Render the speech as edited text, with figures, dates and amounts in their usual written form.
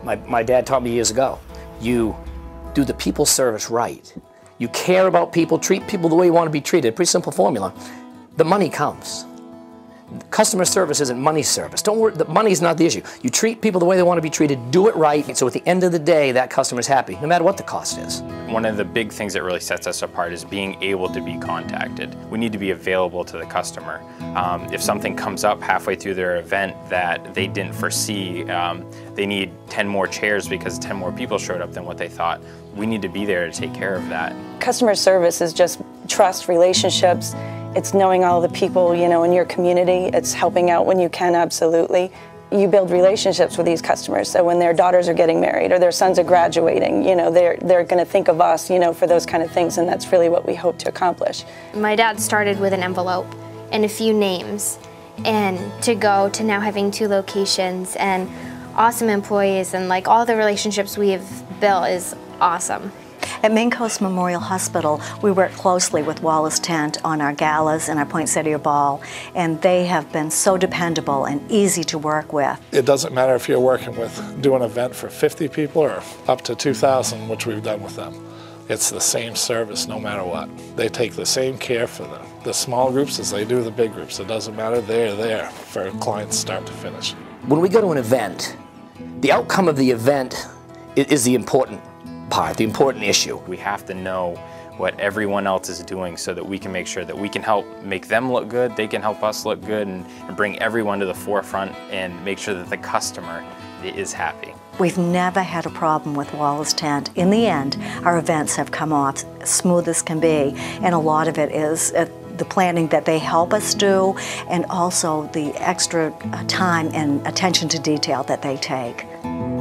My dad taught me years ago. You do the people service right. You care about people, treat people the way you want to be treated. Pretty simple formula. The money comes. Customer service isn't money service. Don't worry, the money's not the issue. You treat people the way they want to be treated, do it right, so at the end of the day, that customer's happy, no matter what the cost is. One of the big things that really sets us apart is being able to be contacted. We need to be available to the customer. If something comes up halfway through their event that they didn't foresee, they need 10 more chairs because 10 more people showed up than what they thought, we need to be there to take care of that. Customer service is just trust, relationships. It's knowing all the people, you know, in your community. It's helping out when you can, absolutely. You build relationships with these customers, so when their daughters are getting married or their sons are graduating, you know, they're going to think of us, you know, for those kind of things, and that's really what we hope to accomplish. My dad started with an envelope and a few names, and to go to now having 2 locations and awesome employees, and like all the relationships we have built is awesome. At Maine Coast Memorial Hospital, we work closely with Wallace Tent on our galas and our poinsettia ball, and they have been so dependable and easy to work with. It doesn't matter if you're working with, do an event for 50 people or up to 2,000, which we've done with them. It's the same service no matter what. They take the same care for the small groups as they do the big groups. It doesn't matter, they're there for clients start to finish. When we go to an event, the outcome of the event is the important part, the important issue. We have to know what everyone else is doing so that we can make sure that we can help make them look good, they can help us look good, and bring everyone to the forefront and make sure that the customer is happy. We've never had a problem with Wallace Tent. In the end, our events have come off smooth as can be, and a lot of it is the planning that they help us do, and also the extra time and attention to detail that they take.